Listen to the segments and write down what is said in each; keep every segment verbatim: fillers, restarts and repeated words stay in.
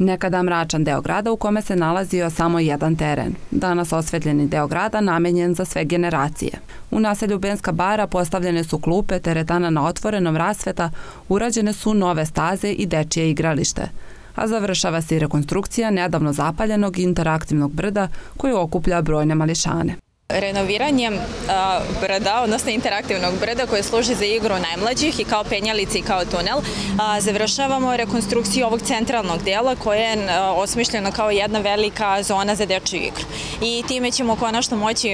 Nekada mračan deo grada u kome se nalazio samo jedan teren. Danas osvetljeni deo grada namenjen za sve generacije. U naselju Benska bara postavljene su klupe, teretana na otvorenom, rasveta, urađene su nove staze i dečije igralište. A završava se i rekonstrukcija nedavno zapaljenog interaktivnog brda koji okuplja brojne mališane. Renoviranjem brda, odnosno interaktivnog brda koje služi za igru najmlađih i kao penjalice i kao tunel, završavamo rekonstrukciju ovog centralnog dela koje je osmišljeno kao jedna velika zona za dečju igru. I time ćemo konačno moći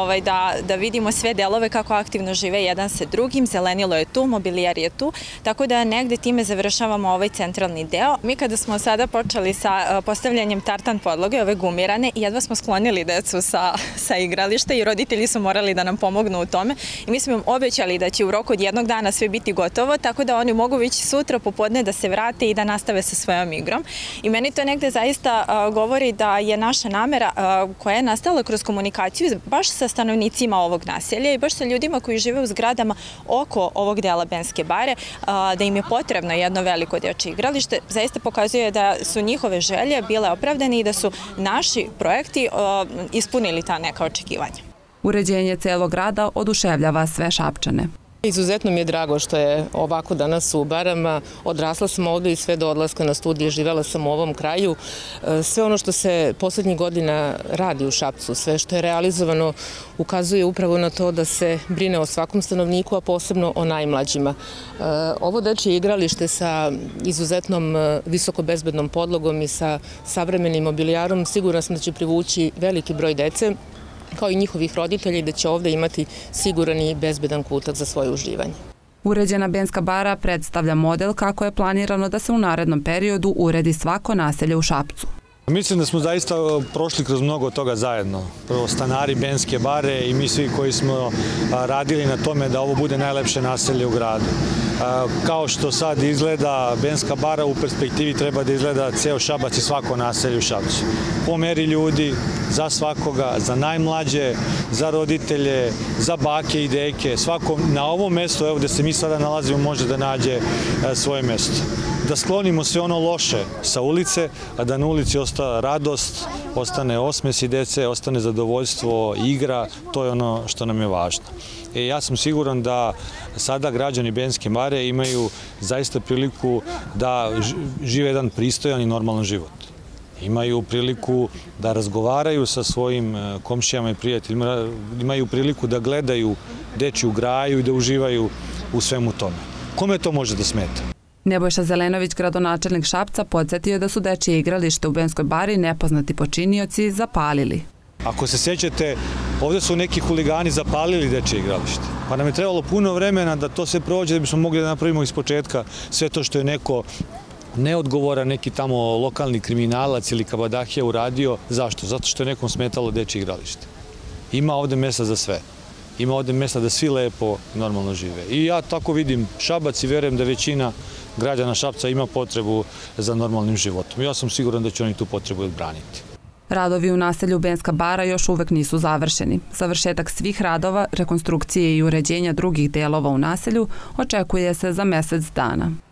da vidimo sve delove kako aktivno žive jedan sa drugim, zelenilo je tu, mobilijar je tu, tako da negde time završavamo ovaj centralni deo. Mi kada smo sada počeli sa postavljanjem tartan podloge, ove gumirane, jedva smo sklonili decu sa igrališta i roditelji su morali da nam pomognu u tome i mi smo im obećali da će u roku od jednog dana sve biti gotovo, tako da oni mogu već sutra popodne da se vrate i da nastave sa svojom igrom. I meni to negde zaista govori da je naša namera koja je nastala kroz komunikaciju baš sa stanovnicima ovog naselja i baš sa ljudima koji žive u zgradama oko ovog dela Benske bare, da im je potrebno jedno veliko dečje igralište, zaista pokazuje da su njihove želje bile opravdane i da su naši projekti ispunili ta neka očekivanja. Uređenje celog grada oduševljava sve Šapčane. Izuzetno mi je drago što je ovako danas u Barama. Odrasla sam ovdje i sve do odlaska na studije živela sam u ovom kraju. Sve ono što se poslednjih godina radi u Šapcu, sve što je realizovano, ukazuje upravo na to da se brine o svakom stanovniku, a posebno o najmlađima. Ovo dečje igralište sa izuzetnom visokobezbednom podlogom i sa savremenim mobilijarom sigurno sam da će privući veliki broj dece, kao i njihovih roditelja, i da će ovdje imati siguran i bezbedan kutak za svoje uživanje. Uređena Benska bara predstavlja model kako je planirano da se u narednom periodu uredi svako naselje u Šapcu. Mislim da smo zaista prošli kroz mnogo toga zajedno. Prvo stanari Benske bare i mi svi koji smo radili na tome da ovo bude najlepše naselje u gradu. Kao što sad izgleda Benska bara, u perspektivi treba da izgleda ceo Šabac i svako naselje u Šapcu. Po meri ljudi, za svakoga, za najmlađe, za roditelje, za bake i deke. Svako na ovom mestu, evo gde se mi sada nalazimo, može da nađe svoje mesto. Da sklonimo sve ono loše sa ulice, a da na ulici ostane radost, ostane osmesi dece, ostane zadovoljstvo, igra, to je ono što nam je važno. E, ja sam siguran da sada građani Benske bare imaju zaista priliku da žive jedan pristojan i normalan život. Imaju priliku da razgovaraju sa svojim komšijama i prijateljima, imaju priliku da gledaju dečju graju i da uživaju u svemu tome. Kome to može da smeta? Nebojša Zelenović, gradonačelnik Šapca, podsjetio da su dečije igralište u Benskoj bari nepoznati počinioci zapalili. Ako se sjećate, ovdje su neki huligani zapalili dečije igralište. Pa nam je trebalo puno vremena da to sve prođe, da bismo mogli da napravimo iz početka sve to što je neko neodgovoran, neki tamo lokalni kriminalac ili kabadahija uradio. Zašto? Zato što je nekom smetalo dečije igralište. Ima ovdje mjesta za sve. Ima ovdje mjesta da svi lepo, normalno žive. I ja tako vidim Šabac i verujem da većina građana Šapca ima potrebu za normalnim životom. Ja sam siguran da će oni tu potrebu odbraniti. Radovi u naselju Benska bara još uvek nisu završeni. Završetak svih radova, rekonstrukcije i uređenja drugih delova u naselju očekuje se za mesec dana.